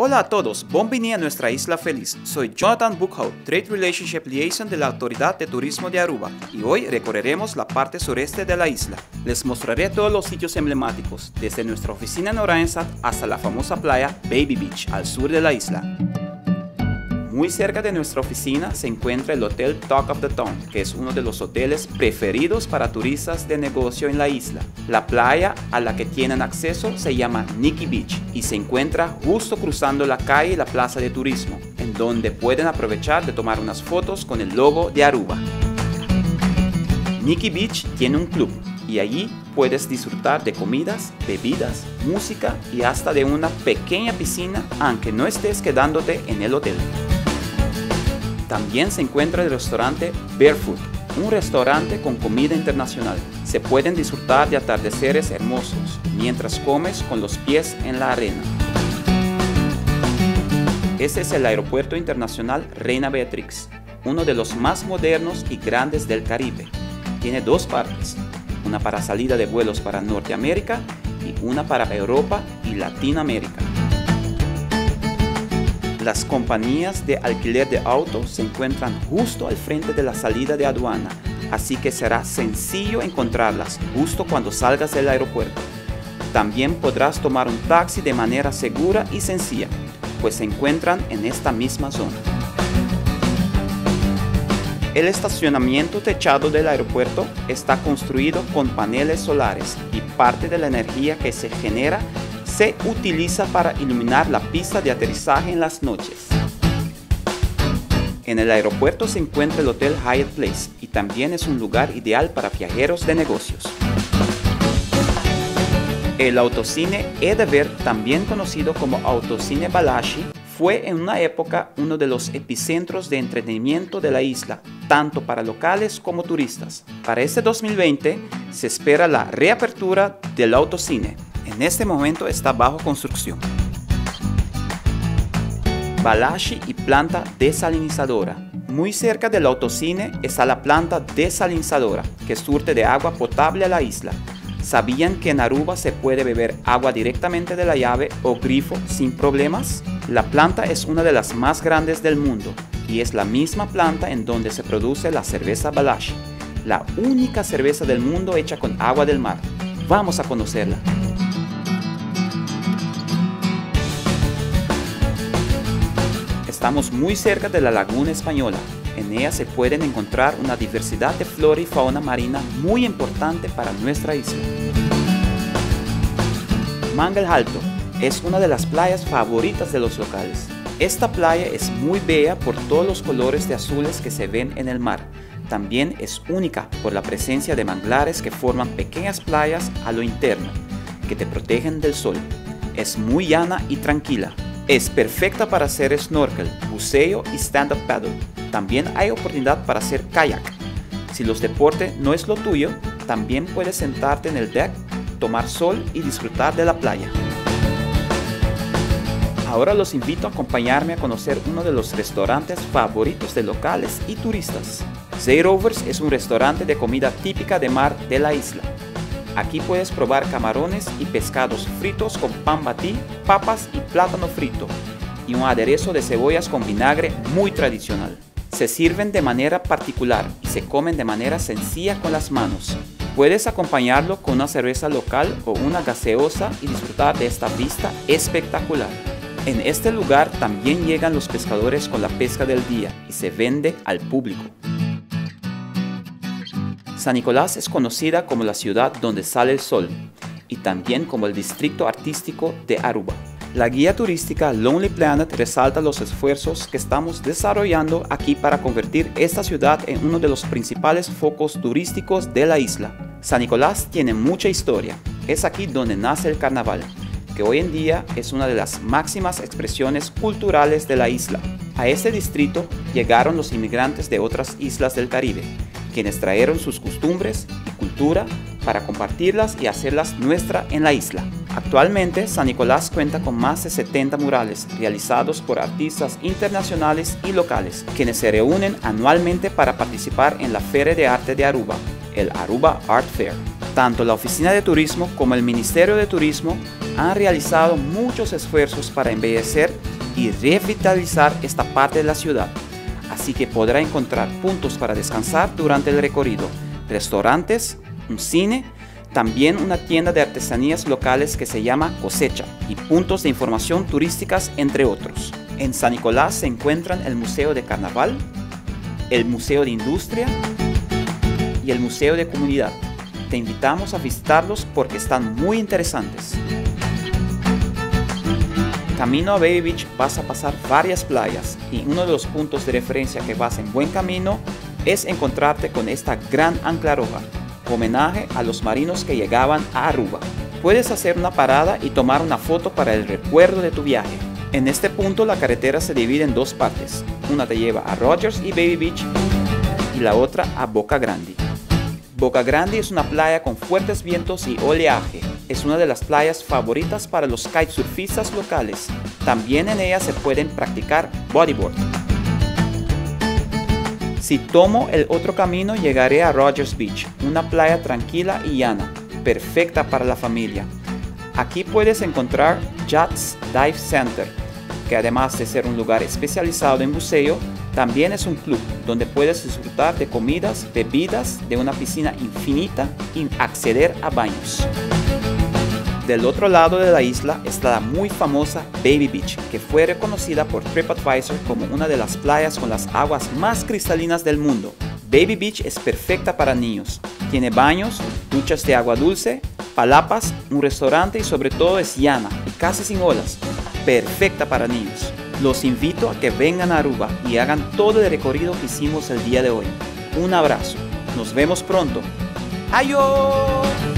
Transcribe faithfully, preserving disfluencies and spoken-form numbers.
Hola a todos, bienvenidos a nuestra isla feliz. Soy Jonathan Buchau, Trade Relationship Liaison de la Autoridad de Turismo de Aruba, y hoy recorreremos la parte sureste de la isla. Les mostraré todos los sitios emblemáticos, desde nuestra oficina en Oranjestad hasta la famosa playa Baby Beach, al sur de la isla. Muy cerca de nuestra oficina se encuentra el Hotel Talk of the Town, que es uno de los hoteles preferidos para turistas de negocio en la isla. La playa a la que tienen acceso se llama Nikki Beach y se encuentra justo cruzando la calle y la plaza de turismo, en donde pueden aprovechar de tomar unas fotos con el logo de Aruba. Nikki Beach tiene un club y allí puedes disfrutar de comidas, bebidas, música y hasta de una pequeña piscina, aunque no estés quedándote en el hotel. También se encuentra el restaurante Barefoot, un restaurante con comida internacional. Se pueden disfrutar de atardeceres hermosos mientras comes con los pies en la arena. Este es el Aeropuerto Internacional Reina Beatrix, uno de los más modernos y grandes del Caribe. Tiene dos partes, una para salida de vuelos para Norteamérica y una para Europa y Latinoamérica. Las compañías de alquiler de autos se encuentran justo al frente de la salida de aduana, así que será sencillo encontrarlas justo cuando salgas del aeropuerto. También podrás tomar un taxi de manera segura y sencilla, pues se encuentran en esta misma zona. El estacionamiento techado del aeropuerto está construido con paneles solares y parte de la energía que se genera se utiliza para iluminar la pista de aterrizaje en las noches. En el aeropuerto se encuentra el Hotel Hyatt Place y también es un lugar ideal para viajeros de negocios. El autocine Edever, también conocido como Autocine Balashi, fue en una época uno de los epicentros de entretenimiento de la isla, tanto para locales como turistas. Para este dos mil veinte se espera la reapertura del autocine. En este momento está bajo construcción. Balashi y planta desalinizadora. Muy cerca del autocine está la planta desalinizadora, que surte de agua potable a la isla. ¿Sabían que en Aruba se puede beber agua directamente de la llave o grifo sin problemas? La planta es una de las más grandes del mundo y es la misma planta en donde se produce la cerveza Balashi, la única cerveza del mundo hecha con agua del mar. Vamos a conocerla. Estamos muy cerca de la Laguna Española. En ella se pueden encontrar una diversidad de flora y fauna marina muy importante para nuestra isla. Mangle Alto es una de las playas favoritas de los locales. Esta playa es muy bella por todos los colores de azules que se ven en el mar. También es única por la presencia de manglares que forman pequeñas playas a lo interno, que te protegen del sol. Es muy llana y tranquila. Es perfecta para hacer snorkel, buceo y stand-up paddle. También hay oportunidad para hacer kayak. Si los deportes no es lo tuyo, también puedes sentarte en el deck, tomar sol y disfrutar de la playa. Ahora los invito a acompañarme a conocer uno de los restaurantes favoritos de locales y turistas. Zayrovers es un restaurante de comida típica de mar de la isla. Aquí puedes probar camarones y pescados fritos con pan batí, papas y plátano frito, y un aderezo de cebollas con vinagre muy tradicional. Se sirven de manera particular y se comen de manera sencilla con las manos. Puedes acompañarlo con una cerveza local o una gaseosa y disfrutar de esta vista espectacular. En este lugar también llegan los pescadores con la pesca del día y se vende al público. San Nicolás es conocida como la ciudad donde sale el sol y también como el distrito artístico de Aruba. La guía turística Lonely Planet resalta los esfuerzos que estamos desarrollando aquí para convertir esta ciudad en uno de los principales focos turísticos de la isla. San Nicolás tiene mucha historia. Es aquí donde nace el carnaval, que hoy en día es una de las máximas expresiones culturales de la isla. A este distrito llegaron los inmigrantes de otras islas del Caribe, quienes trajeron sus costumbres y cultura para compartirlas y hacerlas nuestra en la isla. Actualmente, San Nicolás cuenta con más de setenta murales realizados por artistas internacionales y locales, quienes se reúnen anualmente para participar en la Feria de Arte de Aruba, el Aruba Art Fair. Tanto la Oficina de Turismo como el Ministerio de Turismo han realizado muchos esfuerzos para embellecer y revitalizar esta parte de la ciudad. Así que podrá encontrar puntos para descansar durante el recorrido, restaurantes, un cine, también una tienda de artesanías locales que se llama Cosecha y puntos de información turísticas, entre otros. En San Nicolás se encuentran el Museo de Carnaval, el Museo de Industria y el Museo de Comunidad. Te invitamos a visitarlos porque están muy interesantes. Camino a Baby Beach vas a pasar varias playas y uno de los puntos de referencia que vas en buen camino es encontrarte con esta gran ancla roja, homenaje a los marinos que llegaban a Aruba. Puedes hacer una parada y tomar una foto para el recuerdo de tu viaje. En este punto la carretera se divide en dos partes, una te lleva a Rogers y Baby Beach y la otra a Boca Grande. Boca Grande es una playa con fuertes vientos y oleaje. Es una de las playas favoritas para los kitesurfistas locales. También en ella se pueden practicar bodyboard. Si tomo el otro camino llegaré a Rogers Beach, una playa tranquila y llana, perfecta para la familia. Aquí puedes encontrar Yachts Dive Center, que además de ser un lugar especializado en buceo, también es un club donde puedes disfrutar de comidas, bebidas, de una piscina infinita y acceder a baños. Del otro lado de la isla está la muy famosa Baby Beach, que fue reconocida por TripAdvisor como una de las playas con las aguas más cristalinas del mundo. Baby Beach es perfecta para niños. Tiene baños, duchas de agua dulce, palapas, un restaurante y sobre todo es llana y casi sin olas. Perfecta para niños. Los invito a que vengan a Aruba y hagan todo el recorrido que hicimos el día de hoy. Un abrazo. Nos vemos pronto. ¡Adiós!